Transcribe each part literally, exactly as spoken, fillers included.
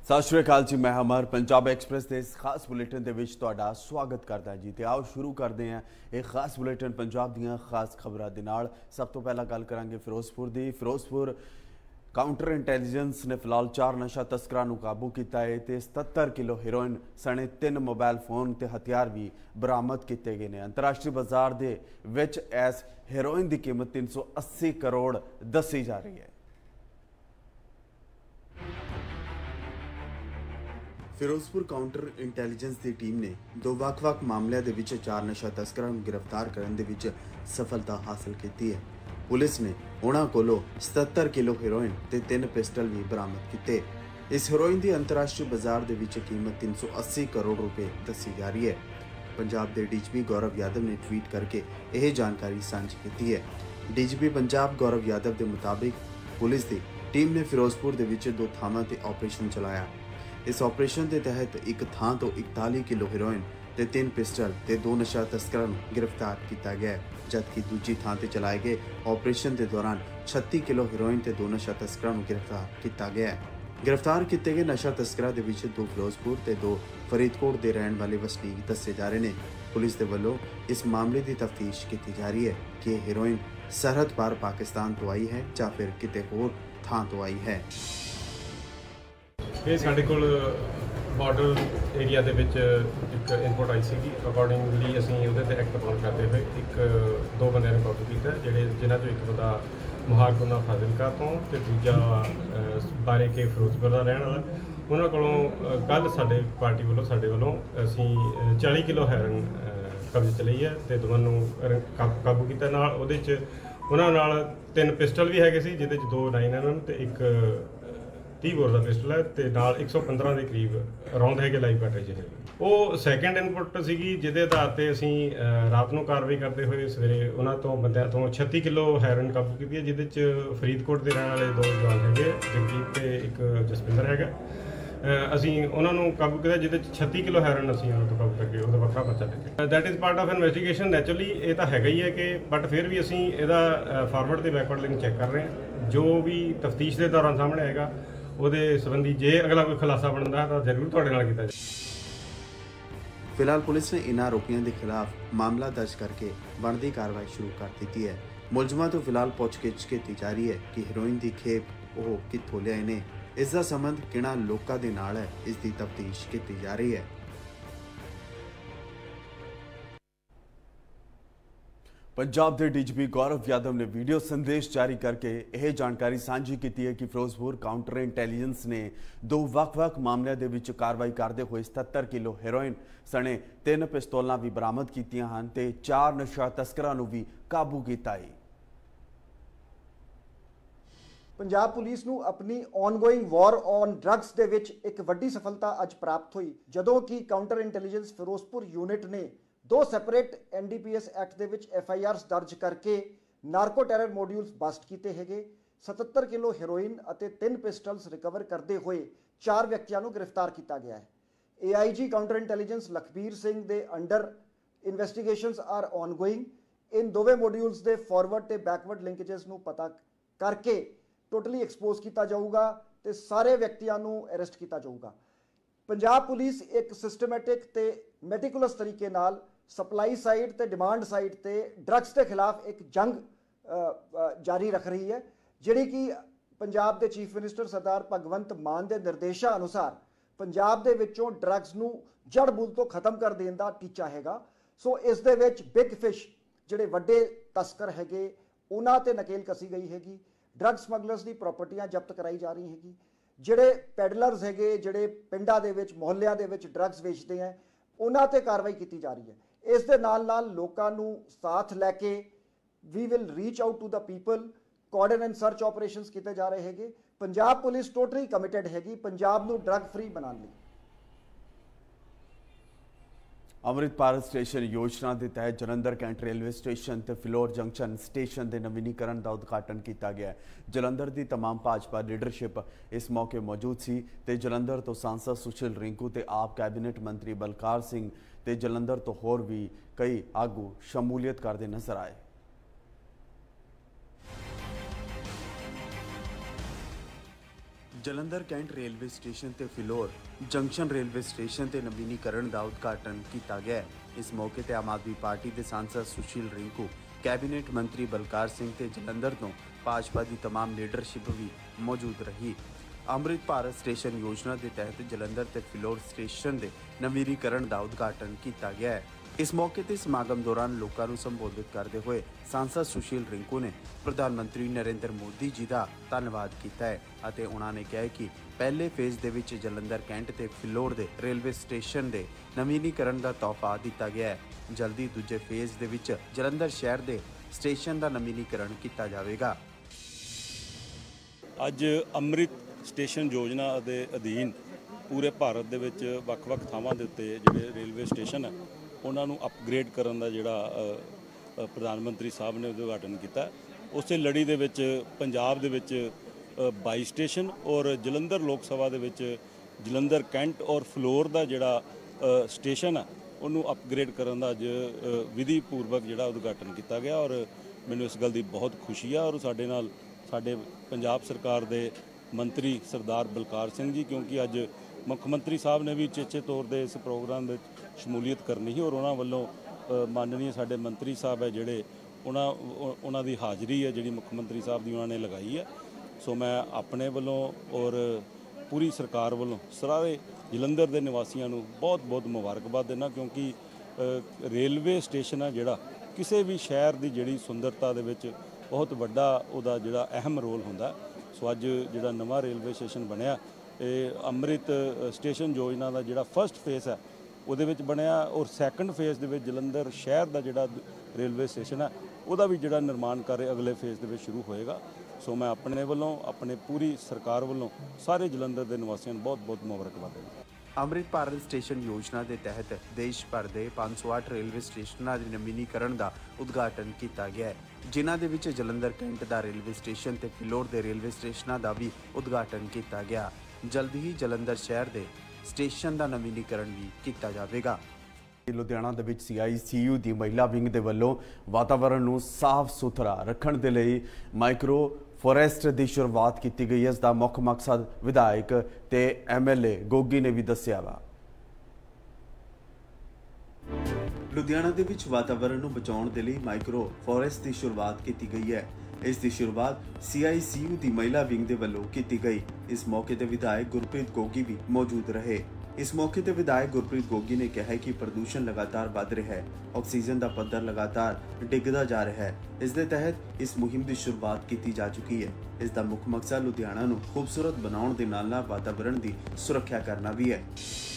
सत श्री अकाल जी, मैं अमर पंजाब एक्सप्रैस के इस खास बुलेटिन के विच तुहाडा स्वागत करता जी। तो आओ शुरू करते हैं एक खास बुलेटिन पंजाब दीयां खास खबरां दे नाल। सब तो पहला गल करांगे फिरोजपुर की। फिरोजपुर काउंटर इंटैलीजेंस ने फिलहाल चार नशा तस्करां नूं काबू किया है तो सतहत्तर किलो हेरोइन सने तीन मोबाइल फोन ते हथियार भी बरामद किए गए हैं। अंतरराष्ट्रीय बाजार दे विच इस हेरोइन की कीमत तीन सौ अस्सी करोड़ दसी जा रही है। फिरोजपुर काउंटर इंटैलीजेंस की टीम ने दो ਵੱਖ-ਵੱਖ मामलों के विच चार नशा तस्करां नूं गिरफ्तार करने दे विच सफलता हासिल की है। पुलिस ने उन्हां कोलों सतहत्तर किलो हेरोइन ते तीन पिस्टल भी बरामद किए। इस हेरोइन की अंतरराष्ट्रीय बाजार के विच कीमत तीन सौ अस्सी करोड़ रुपए दसी जा रही है। पंजाब के डीजीपी गौरव यादव ने ट्वीट करके यह जानकारी साझी की है। डीजीपी पंजाब गौरव यादव के मुताबिक पुलिस की टीम ने फिरोजपुर के विच दो थावां ते ऑपरेशन चलाया। इस ऑपरेशन के तहत एक थां तो इकताली किलो हेरोइन ते तीन पिस्टल ते दो नशा तस्करां नूं गिरफ्तार किया गया, जबकि दूजी थां ते चलाए गए ऑपरेशन के दौरान छत्ती किलो हेरोइन ते दो नशा तस्करां नूं गिरफ्तार किया गया है। गिरफ्तार किए गए नशा तस्करां दे विच दो फिरोजपुर ते दो फरीदकोट के रहने वाले वसनीक दसे जा रहे हैं। पुलिस के वलों इस मामले की तफ्तीश की जा रही है कि हेरोइन सरहद पार पाकिस्तान तो आई है या फिर किते होर थां तो आई है। ये साढ़े कोल बॉर्डर एरिया के विच एक इनपुट आई सी। अकॉर्डिंगली असीं उहदे ते एक्ट ऑन करते हुए एक दो बंदे ने काबू किया, जिहड़े जिन्हां चों एक बंदा मुहारकुंदा फाजिलका तो ते दूजा बारे के फिरोजपुर का रहने वाला। उन्हां कोलों कल साडे पार्टी वालों साडे वालों असीं चाली किलो हैरन कब्जे च लई है ते दोवां नूं काबू किया। नाल उहदे च उन्हां नाल तीन पिस्टल भी हैगे सी, जिहदे च दो नाइन एम एम ते एक तीह बोर का पिस्टल है तो नाल एक सौ पंद्रह के करीब रौंद है लाइव बैटरी है। वो सैकेंड इनपुट सी, जिहदे आधार पर असीं रात को कार्रवाई करते हुए सवेरे उन्होंने तो बंद तो छत्ती किलो हैरोइन काबू की है, जिहदे च फरीदकोट के रहने वाले दो जवान है जगजीत ते एक जसविंदर है। असीं उन्होंने काबू किया, जिहदे च छत्ती किलो हैरोइन असीं उन्होंने तो काबू करके उहदा वखरा पर्चा लिखे। That is part of investigation. Naturally ये तो हैगा ही है कि बट फिर भी असीं इहदा फॉरवर्ड ते बैकवर्ड लिंक चैक कर रहे हैं। जो भी तफ्तीश के दौरान सामने आएगा ਉਹਦੇ संबंधी जे अगला कोई खुलासा बनता है तो जरूर तुहाडे नाल कीता जाए। फिलहाल पुलिस ने इन आरोपियों के खिलाफ मामला दर्ज करके बनती कार्रवाई शुरू कर दी है। मुलजमां तो फिलहाल पुछगिछ की जा रही है कि हेरोइन की खेप वो कित्थों लियाए ने, इसका संबंध किहड़ा लोकां दे नाल है, इसकी तफ्तीश की जा रही है। पंजाब के डीजीपी गौरव यादव ने वीडियो संदेश जारी करके यह जानकारी साझी की है कि फिरोजपुर काउंटर इंटैलीजेंस ने दो ਵੱਖ-ਵੱਖ मामलों के विच कार्रवाई करते हुए सतहत्तर किलो हेरोइन सने तीन पिस्तौलां भी बरामद कीतियां हन ते चार नशा तस्करां नूं भी काबू किया है। पंजाब पुलिस नूं अपनी ऑनगोइंग वॉर ऑन ड्रग्स दे विच एक वड्डी सफलता अज प्राप्त हुई, जदों कि काउंटर इंटैलीजेंस फिरोजपुर यूनिट ने दो separate N D P S act के विच एफ आई आर दर्ज करके नारको टैरर मॉड्यूल्स बस्ट किए है। सतहत्तर किलो हेरोइन और तीन पिस्टल्स रिकवर करते हुए चार व्यक्तियों को गिरफ्तार किया गया है। A I G counter intelligence Lakhbir Singh के अंडर इन्वेस्टिगेशंस आर ऑनगोइंग। इन दोवें मॉड्यूल्स के फॉरवर्ड ते बैकवर्ड लिंकेजेस को पता करके टोटली एक्सपोज किया जाऊगा तो सारे व्यक्तियों को अरेस्ट किया जाऊगा। पंजाब पुलिस एक सिस्टमैटिक ते मैटिकुलस तरीके नाल सप्लाई साइड ते डिमांड साइड ते ड्रग्स के खिलाफ एक जंग जारी रख रही है, जिहड़ी कि पंजाब के चीफ मिनिस्टर सरदार भगवंत मान के निर्देशा अनुसार पंजाब दे विचों ड्रग्स नूं जड़ बूल तो खत्म कर देने का टीचा हैगा। सो इस दे विच बिग फिश जिहड़े वड्डे तस्कर हैगे उन्हां ते नकेल कसी गई हैगी। ड्रग समगलर्स की प्रॉपर्टियां जब्त कराई जा रही हैगी। जिहड़े पैडलर्स हैगे जिहड़े पिंडां दे विच मोहल्लियां दे विच ड्रग्स वेचते हैं उन्हां ते कार्रवाई की जा रही है। इस दे नाल नाल लोकां नूं साथ लैके we will reach out to the people. Cordon and search operations किए जा रहे हैं। पंजाब पुलिस टोटली कमिटेड हैगी पंजाब नूं ड्रग फ्री बनाने लई। अमृत भारत स्टेशन योजना के तहत जलंधर कैंट रेलवे स्टेशन ते फिलौर जंक्शन स्टेशन के नवीनीकरण का उद्घाटन किया गया। जलंधर की तमाम भाजपा लीडरशिप इस मौके मौजूद सी ते जलंधर तो सांसद सुशील रिंकू ते आप कैबिनेट मंत्री बलकार सिंह ते जलंधर तो होर भी कई आगू शमूलियत करते नजर आए। ਜਲੰਧਰ ਕੈਂਟ ਰੇਲਵੇ ਸਟੇਸ਼ਨ ਤੇ ਫਿਲੌਰ ਜੰਕਸ਼ਨ ਰੇਲਵੇ ਸਟੇਸ਼ਨ ਤੇ ਨਵੀਨੀਕਰਨ ਦਾ ਉਦਘਾਟਨ ਕੀਤਾ ਗਿਆ। ਇਸ ਮੌਕੇ ਤੇ ਆਮ ਆਦਮੀ ਪਾਰਟੀ ਦੇ ਸਾਂਸਦ ਸੁਸ਼ੀਲ ਰਿੰਕੂ, ਕੈਬਨਿਟ ਮੰਤਰੀ ਬਲਕਾਰ ਸਿੰਘ ਤੇ ਜਲੰਧਰ ਤੋਂ ਭਾਜਪਾ ਦੀ तमाम ਲੀਡਰਸ਼ਿਪ ਵੀ ਮੌਜੂਦ ਰਹੀ। ਅੰਮ੍ਰਿਤ ਭਾਰਤ ਸਟੇਸ਼ਨ ਯੋਜਨਾ ਦੇ ਤਹਿਤ ਜਲੰਧਰ ਤੇ ਫਿਲੌਰ ਸਟੇਸ਼ਨ ਦੇ ਨਵੀਨੀਕਰਨ ਦਾ ਉਦਘਾਟਨ ਕੀਤਾ ਗਿਆ ਹੈ। ਇਸ ਮੌਕੇ ਤੇ ਸਮਾਗਮ ਦੌਰਾਨ ਲੋਕਾਂ ਨੂੰ ਸੰਬੋਧਿਤ ਕਰਦੇ ਹੋਏ ਸਾਂਸਦ ਸੁਸ਼ੀਲ ਰਿੰਕੂ ਨੇ ਪ੍ਰਧਾਨ ਮੰਤਰੀ ਨਰਿੰਦਰ ਮੋਦੀ ਜੀ ਦਾ ਧੰਨਵਾਦ ਕੀਤਾ ਹੈ ਅਤੇ ਉਹਨਾਂ ਨੇ ਕਿਹਾ ਕਿ ਪਹਿਲੇ ਫੇਜ਼ ਦੇ ਵਿੱਚ ਜਲੰਧਰ ਕੈਂਟ ਤੇ ਫਿਲੌਰ ਦੇ ਰੇਲਵੇ ਸਟੇਸ਼ਨ ਦੇ ਨਵੀਨੀਕਰਨ ਦਾ ਤੋਹਫਾ ਦਿੱਤਾ ਗਿਆ ਹੈ। ਜਲਦੀ ਦੂਜੇ ਫੇਜ਼ ਦੇ ਵਿੱਚ ਜਲੰਧਰ ਸ਼ਹਿਰ ਦੇ ਸਟੇਸ਼ਨ ਦਾ ਨਵੀਨੀਕਰਨ ਕੀਤਾ ਜਾਵੇਗਾ। ਅੱਜ ਅੰਮ੍ਰਿਤ ਸਟੇਸ਼ਨ ਯੋਜਨਾ ਦੇ ਅਧੀਨ ਪੂਰੇ ਭਾਰਤ ਦੇ ਵਿੱਚ ਵੱਖ-ਵੱਖ ਥਾਵਾਂ ਦੇ ਉੱਤੇ ਜਿਹੜੇ ਰੇਲਵੇ ਸਟੇਸ਼ਨ ਹੈ ਉਹਨਾਂ ਨੂੰ ਅਪਗ੍ਰੇਡ ਕਰਨ ਦਾ ਜਿਹੜਾ ਪ੍ਰਧਾਨ ਮੰਤਰੀ ਸਾਹਿਬ ਨੇ ਉਦਘਾਟਨ ਕੀਤਾ। ਉਸੇ ਲੜੀ ਦੇ ਵਿੱਚ ਪੰਜਾਬ ਦੇ ਵਿੱਚ ਬਾਈ ਸਟੇਸ਼ਨ ਔਰ ਜਲੰਧਰ ਲੋਕ ਸਭਾ ਦੇ ਵਿੱਚ ਜਲੰਧਰ ਕੈਂਟ ਔਰ ਫਿਲੌਰ ਦਾ ਜਿਹੜਾ ਸਟੇਸ਼ਨ ਹੈ ਉਹਨੂੰ ਅਪਗ੍ਰੇਡ ਕਰਨ ਦਾ ਅੱਜ ਵਿਧੀ ਪੂਰਵਕ ਜਿਹੜਾ ਉਦਘਾਟਨ ਕੀਤਾ ਗਿਆ ਔਰ ਮੈਨੂੰ ਇਸ ਗੱਲ ਦੀ ਬਹੁਤ ਖੁਸ਼ੀ ਆ। ਔਰ ਸਾਡੇ ਨਾਲ ਸਾਡੇ ਪੰਜਾਬ ਸਰਕਾਰ ਦੇ ਮੰਤਰੀ ਸਰਦਾਰ ਬਲਕਾਰ ਸਿੰਘ ਜੀ, ਕਿਉਂਕਿ ਅੱਜ ਮੁੱਖ ਮੰਤਰੀ ਸਾਹਿਬ ਨੇ ਵੀ ਚੇਚੇ ਤੌਰ ਦੇ ਇਸ ਪ੍ਰੋਗਰਾਮ ਵਿੱਚ ਸ਼ਮੂਲੀਅਤ ਕਰਨੀ ਸੀ ਔਰ ਉਹਨਾਂ ਵੱਲੋਂ ਮਾਨਨੀय ਸਾਡੇ ਮੰਤਰੀ ਸਾਹਿਬ ਹੈ ਜਿਹੜੇ ਉਹਨਾਂ ਉਹਨਾਂ ਦੀ ਹਾਜ਼ਰੀ ਹੈ ਜਿਹੜੀ ਮੁੱਖ ਮੰਤਰੀ ਸਾਹਿਬ ਦੀ ਉਹਨਾਂ ਨੇ ਲਗਾਈ ਹੈ। ਸੋ ਮੈਂ ਆਪਣੇ ਵੱਲੋਂ ਔਰ ਪੂਰੀ ਸਰਕਾਰ ਵੱਲੋਂ ਸਾਰੇ ਜਲੰਧਰ ਦੇ ਨਿਵਾਸੀਆਂ ਨੂੰ ਬਹੁਤ ਬਹੁਤ ਮੁਬਾਰਕਬਾਦ ਦਿੰਦਾ, ਕਿਉਂਕਿ ਰੇਲਵੇ ਸਟੇਸ਼ਨ ਹੈ ਜਿਹੜਾ ਕਿਸੇ ਵੀ ਸ਼ਹਿਰ ਦੀ ਜਿਹੜੀ ਸੁੰਦਰਤਾ ਦੇ ਵਿੱਚ ਬਹੁਤ ਵੱਡਾ ਉਹਦਾ ਜਿਹੜਾ ਅਹਿਮ ਰੋਲ ਹੁੰਦਾ। ਸੋ ਅੱਜ ਜਿਹੜਾ ਨਵਾਂ ਰੇਲਵੇ ਸਟੇਸ਼ਨ ਬਣਿਆ ਇਹ ਅੰਮ੍ਰਿਤ ਸਟੇਸ਼ਨ ਯੋਜਨਾ ਦਾ ਜਿਹੜਾ ਫਸਟ ਫੇਜ਼ ਹੈ ਉਹਦੇ ਵਿੱਚ ਬਣਿਆ ਔਰ ਸੈਕੰਡ ਫੇਜ਼ ਦੇ ਵਿੱਚ ਜਲੰਧਰ ਸ਼ਹਿਰ ਦਾ ਜਿਹੜਾ ਰੇਲਵੇ ਸਟੇਸ਼ਨ ਹੈ ਉਹਦਾ ਵੀ ਜਿਹੜਾ ਨਿਰਮਾਣ ਕਾਰਜ ਅਗਲੇ ਫੇਜ਼ ਦੇ ਵਿੱਚ ਸ਼ੁਰੂ ਹੋਏਗਾ। ਸੋ ਮੈਂ ਆਪਣੇ ਵੱਲੋਂ ਆਪਣੇ ਪੂਰੀ ਸਰਕਾਰ ਵੱਲੋਂ ਸਾਰੇ ਜਲੰਧਰ ਦੇ ਨਿਵਾਸੀਆਂ ਨੂੰ ਬਹੁਤ ਬਹੁਤ ਮੁਬਾਰਕਬਾਦ ਦਿੰਦਾ। ਅੰਮ੍ਰਿਤ ਭਾਰਤ ਸਟੇਸ਼ਨ ਯੋਜਨਾ ਦੇ ਤਹਿਤ ਦੇਸ਼ ਭਰ ਦੇ ਪੰਜ ਸੌ ਅੱਠ ਰੇਲਵੇ ਸਟੇਸ਼ਨਾਂ ਦੇ ਨਵੀਨੀਕਰਨ ਦਾ ਉਦਘਾਟਨ ਕੀਤਾ ਗਿਆ ਹੈ, ਜਿਨ੍ਹਾਂ ਦੇ ਵਿੱਚ ਜਲੰਧਰ ਕੈਂਟ ਦਾ ਰੇਲਵੇ ਸਟੇਸ਼ਨ ਤੇ ਫਿਲੌਰ ਦੇ ਰੇਲਵੇ ਸਟੇਸ਼ਨਾਂ ਦਾ ਵੀ ਉਦਘਾਟਨ ਕੀਤਾ ਗਿਆ। ਜਲਦੀ ਹੀ ਜਲੰਧਰ ਸ਼ਹਿਰ ਦੇ ਸਟੇਸ਼ਨ ਦਾ ਨਵੀਨੀਕਰਨ ਵੀ ਕੀਤਾ ਜਾਵੇਗਾ। ਲੁਧਿਆਣਾ ਦੇ ਵਿੱਚ ਸੀ ਆਈ ਸੀ ਯੂ ਦੀ ਮਹਿਲਾ ਵਿੰਗ ਦੇ ਵੱਲੋਂ ਵਾਤਾਵਰਣ ਨੂੰ ਸਾਫ਼ ਸੁਥਰਾ ਰੱਖਣ ਦੇ ਲਈ ਮਾਈਕਰੋ ਫੋਰੈਸਟ ਦੀ ਸ਼ੁਰੂਆਤ ਕੀਤੀ ਗਈ ਹੈ। ਇਸ ਦਾ ਮੁੱਖ ਮਕਸਦ ਵਿਧਾਇਕ ਤੇ ਐਮ ਐਲ ਏ ਗੋਗੀ ਨੇ ਵੀ ਦੱਸਿਆ ਵਾ। ਲੁਧਿਆਣਾ ਦੇ ਵਿੱਚ ਵਾਤਾਵਰਣ ਨੂੰ ਬਚਾਉਣ ਦੇ ਲਈ ਮਾਈਕਰੋ ਫੋਰੈਸਟ ਦੀ ਸ਼ੁਰੂਆਤ ਕੀਤੀ ਗਈ ਹੈ। ਇਸ ਦੀ ਸ਼ੁਰੂਆਤ ਸੀ ਆਈ ਸੀ ਯੂ ਦੀ ਮਹਿਲਾ ਵਿੰਗ ਦੇ ਵੱਲੋਂ ਕੀਤੀ ਗਈ। ਇਸ ਮੌਕੇ ਤੇ ਵਿਧਾਇਕ ਗੁਰਪ੍ਰੀਤ ਗੋਗੀ ਵੀ ਮੌਜੂਦ ਰਹੇ। ਇਸ ਮੌਕੇ ਤੇ ਵਿਧਾਇਕ ਗੁਰਪ੍ਰੀਤ ਗੋਗੀ ਨੇ ਕਿਹਾ ਕਿ ਪ੍ਰਦੂਸ਼ਣ ਲਗਾਤਾਰ ਵੱਧ ਰਿਹਾ ਹੈ, ਆਕਸੀਜਨ ਦਾ ਪੱਧਰ ਲਗਾਤਾਰ ਡਿੱਗਦਾ ਜਾ ਰਿਹਾ ਹੈ। ਇਸ ਦੇ ਤਹਿਤ ਇਸ ਮੁਹਿੰਮ ਦੀ ਸ਼ੁਰੂਆਤ ਕੀਤੀ ਜਾ ਚੁੱਕੀ ਹੈ। ਇਸ ਦਾ ਮੁੱਖ ਮਕਸਦ ਲੁਧਿਆਣਾ ਨੂੰ ਖੂਬਸੂਰਤ ਬਣਾਉਣ ਦੇ ਨਾਲ ਨਾਲ ਵਾਤਾਵਰਣ ਦੀ ਸੁਰੱਖਿਆ ਕਰਨਾ ਵੀ ਹੈ।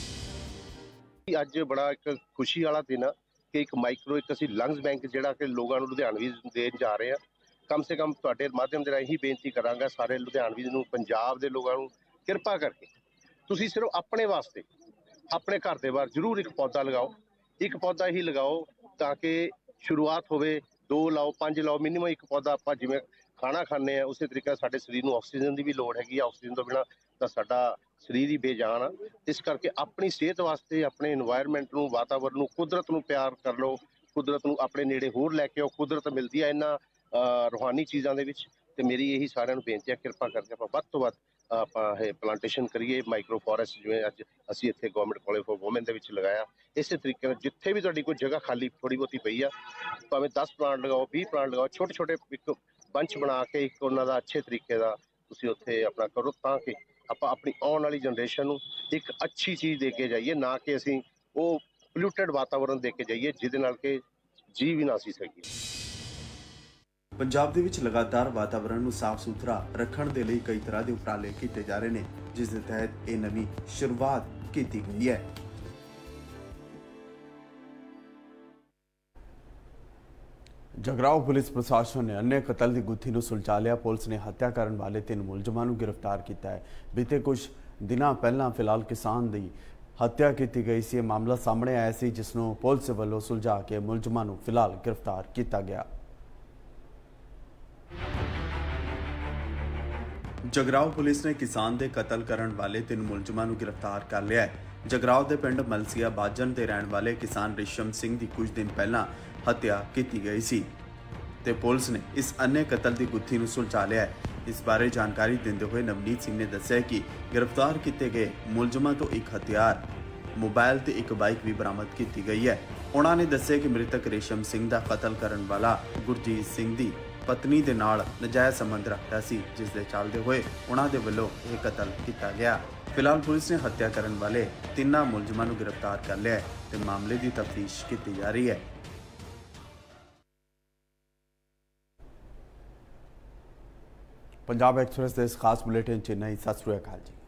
ਅੱਜ ਬੜਾ ਇੱਕ ਖੁਸ਼ੀ ਵਾਲਾ ਦਿਨ ਆ ਕਿ ਇੱਕ ਮਾਈਕਰੋ ਇੱਕ ਅਸੀਂ ਲੰਗਸ ਬੈਂਕ ਜਿਹੜਾ ਕਿ ਲੋਕਾਂ ਨੂੰ ਲੁਧਿਆਣਵੀ ਦੇਣ ਜਾ ਰਹੇ ਆ। ਕਮ ਸੇ ਕਮ ਤੁਹਾਡੇ ਮਾਧਿਅਮ ਦੇ ਰਾਹੀਂ ਹੀ ਬੇਨਤੀ ਕਰਾਂਗਾ ਸਾਰੇ ਲੁਧਿਆਣਵੀ ਨੂੰ, ਪੰਜਾਬ ਦੇ ਲੋਕਾਂ ਨੂੰ, ਕਿਰਪਾ ਕਰਕੇ ਤੁਸੀਂ ਸਿਰਫ ਆਪਣੇ ਵਾਸਤੇ ਆਪਣੇ ਘਰ ਦੇ ਬਾਹਰ ਜ਼ਰੂਰ ਇੱਕ ਪੌਦਾ ਲਗਾਓ। ਇੱਕ ਪੌਦਾ ਹੀ ਲਗਾਓ ਤਾਂ ਕਿ ਸ਼ੁਰੂਆਤ ਹੋਵੇ। ਦੋ ਲਾਓ, ਪੰਜ ਲਾਓ, ਮਿਨੀਮਮ ਇੱਕ ਪੌਦਾ। ਆਪਾਂ ਜਿਵੇਂ ਖਾਣਾ ਖਾਂਦੇ ਆ ਉਸੇ ਤਰੀਕੇ ਸਾਡੇ ਸਰੀਰ ਨੂੰ ਆਕਸੀਜਨ ਦੀ ਵੀ ਲੋੜ ਹੈਗੀ ਆ। ਆਕਸੀਜਨ ਤੋਂ ਬਿਨਾਂ ਤਾਂ ਸਾਡਾ ਸਰੀਰ ਹੀ ਬੇਜਾਨ ਆ। ਇਸ ਕਰਕੇ ਆਪਣੀ ਸਿਹਤ ਵਾਸਤੇ ਆਪਣੇ এনवायरमेंट ਨੂੰ, ਵਾਤਾਵਰਨ ਨੂੰ, ਕੁਦਰਤ ਨੂੰ ਪਿਆਰ ਕਰ ਲਓ। ਕੁਦਰਤ ਨੂੰ ਆਪਣੇ ਨੇੜੇ ਹੋਰ ਲੈ ਕੇ ਆਓ। ਕੁਦਰਤ ਮਿਲਦੀ ਆ ਇਹਨਾਂ ਰੂਹਾਨੀ ਚੀਜ਼ਾਂ ਦੇ ਵਿੱਚ। ਤੇ ਮੇਰੀ ਇਹੀ ਸਾਰਿਆਂ ਨੂੰ ਬੇਨਤੀ ਹੈ, ਕਿਰਪਾ ਕਰਕੇ ਆਪਾਂ ਵੱਧ ਤੋਂ ਵੱਧ ਆਪਾਂ ਇਹ ਪਲਾਂਟੇਸ਼ਨ ਕਰੀਏ। ਮਾਈਕਰੋ ਫੋਰੈਸਟ ਜਿਵੇਂ ਅੱਜ ਅਸੀਂ ਇੱਥੇ ਗਵਰਨਮੈਂਟ ਕਾਲਜ ਫॉर ਵੂਮਨ ਦੇ ਵਿੱਚ ਲਗਾਇਆ, ਇਸੇ ਤਰੀਕੇ ਨਾਲ ਜਿੱਥੇ ਵੀ ਤੁਹਾਡੀ ਕੋਈ ਜਗ੍ਹਾ ਖਾਲੀ ਥੋੜੀ ਬਹੁਤੀ ਪਈ ਆ, ਭਾਵੇਂ ਦਸ ਪਲਾਂਟ ਲਗਾਓ, ਵੀਹ ਪਲਾਂਟ ਲਗਾਓ। ਛੋਟੇ ਛੋਟੇ ਇੱਕ ਬੰਚ ਬਣਾ ਕੇ ਇੱਕ ਉਹਨਾਂ ਦਾ ਅੱਛੇ ਤਰੀਕੇ ਦਾ ਤੁਸੀਂ ਉੱਥੇ ਆਪਣਾ ਕਰੋ, ਤਾਂ ਕਿ ਆਪਾਂ ਆਪਣੀ ਆਉਣ ਵਾਲੀ ਜਨਰੇਸ਼ਨ ਨੂੰ ਇੱਕ ਅੱਛੀ ਚੀਜ਼ ਦੇ ਕੇ ਜਾਈਏ, ਨਾ ਕਿ ਅਸੀਂ ਉਹ ਪੋਲਿਊਟਡ ਵਾਤਾਵਰਨ ਦੇ ਕੇ ਜਾਈਏ ਜਿਹਦੇ ਨਾਲ ਕਿ ਜੀ ਵੀ ਨਾ ਸੀ ਸਕੀਏ। ਪੰਜਾਬ ਦੇ ਵਿੱਚ ਲਗਾਤਾਰ ਵਾਤਾਵਰਣ ਨੂੰ ਸਾਫ਼ ਸੁਥਰਾ ਰੱਖਣ ਦੇ ਲਈ ਕਈ ਤਰ੍ਹਾਂ ਦੇ ਉਪਰਾਲੇ ਕੀਤੇ ਜਾ ਰਹੇ ਨੇ, ਜਿਸ ਦੇ ਤਹਿਤ ਇਹ ਨਵੀਂ ਸ਼ੁਰੂਆਤ ਕੀਤੀ ਗਈ ਹੈ। ਜਗਰਾਓ ਪੁਲਿਸ ਪ੍ਰਸ਼ਾਸਨ ਨੇ ਅੰਨੇ ਕਤਲ ਦੀ ਗੁੱਥੀ ਨੂੰ ਸੁਲਝਾ ਲਿਆ। ਪੁਲਿਸ ਨੇ ਹੱਤਿਆ ਕਰਨ ਵਾਲੇ ਤਿੰਨ ਮੁਲਜ਼ਮਾਂ ਨੂੰ ਗ੍ਰਿਫਤਾਰ ਕੀਤਾ ਹੈ। ਬੀਤੇ ਕੁਝ ਦਿਨਾਂ ਪਹਿਲਾਂ ਫਿਲਹਾਲ ਕਿਸਾਨ ਦੀ ਹੱਤਿਆ ਕੀਤੀ ਗਈ ਸੀ। ਇਹ ਮਾਮਲਾ ਸਾਹਮਣੇ ਆਇਆ ਸੀ, ਜਿਸ ਨੂੰ ਪੁਲਿਸ ਵੱਲੋਂ ਸੁਲਝਾ ਕੇ ਮੁਲਜ਼ਮਾਂ ਨੂੰ ਫਿਲਹਾਲ ਗ੍ਰਿਫਤਾਰ ਕੀਤਾ ਗਿਆ। ਜਗਰਾਓ ਪੁਲਿਸ ਨੇ ਕਿਸਾਨ ਦੇ ਕਤਲ ਕਰਨ ਵਾਲੇ ਤਿੰਨ ਮੁਲਜ਼ਮਾਂ ਨੂੰ ਗ੍ਰਿਫਤਾਰ ਕਰ ਲਿਆ ਹੈ। ਜਗਰਾਓ ਦੇ ਪਿੰਡ ਮਲਸੀਆ ਬਾਜਨ ਦੇ ਰਹਿਣ ਵਾਲੇ ਕਿਸਾਨ ਰਿਸ਼ਮ ਸਿੰਘ ਦੀ ਕੁਝ ਦਿਨ ਪਹਿਲਾਂ ਹੱਤਿਆ ਕੀਤੀ ਗਈ ਸੀ। ਤੇ ਪੁਲਿਸ ਨੇ ਇਸ ਅੰਨੇ ਕਤਲ ਦੀ ਗੁੱਥੀ ਨੂੰ ਸੁਲਝਾ ਲਿਆ ਹੈ। ਇਸ ਬਾਰੇ ਜਾਣਕਾਰੀ ਦਿੰਦੇ ਹੋਏ ਨਵਨੀਤ ਸਿੰਘ ਨੇ ਦੱਸਿਆ ਕਿ ਗ੍ਰਿਫਤਾਰ ਕੀਤੇ ਗਏ ਮੁਲਜ਼ਮਾਂ ਤੋਂ ਇੱਕ ਹਥਿਆਰ, ਮੋਬਾਈਲ ਤੇ ਇੱਕ ਬਾਈਕ ਵੀ ਬਰਾਮਦ ਕੀਤੀ ਗਈ ਹੈ। ਉਹਨਾਂ ਨੇ ਦੱਸਿਆ ਕਿ ਮ੍ਰਿਤਕ ਰੇਸ਼ਮ ਸਿੰਘ ਦਾ ਕਤਲ ਕਰਨ ਵਾਲਾ ਗੁਰਜੀਤ ਸਿੰਘ ਦੀ ਪਤਨੀ ਦੇ ਨਾਲ ਨਜਾਇਜ਼ ਸੰਬੰਧ ਰੱਖਦਾ ਸੀ, ਜਿਸ ਦੇ ਚੱਲਦੇ ਹੋਏ ਉਹਨਾਂ ਦੇ ਵੱਲੋਂ ਇਹ ਕਤਲ ਕੀਤਾ ਗਿਆ। ਫਿਲਹਾਲ ਪੁਲਿਸ ਨੇ ਹੱਤਿਆ ਕਰਨ ਵਾਲੇ ਤਿੰਨਾਂ ਮੁਲਜ਼ਮਾਂ ਨੂੰ ਗ੍ਰਿਫਤਾਰ ਕਰ ਲਿਆ ਹੈ ਤੇ ਮਾਮਲੇ ਦੀ ਤਫਤੀਸ਼ ਕੀਤੀ ਜਾ ਰਹੀ ਹੈ। पंजाब एक्सप्रेस के इस खास बुलेटिन चेन्नई। सत श्री अकाल जी।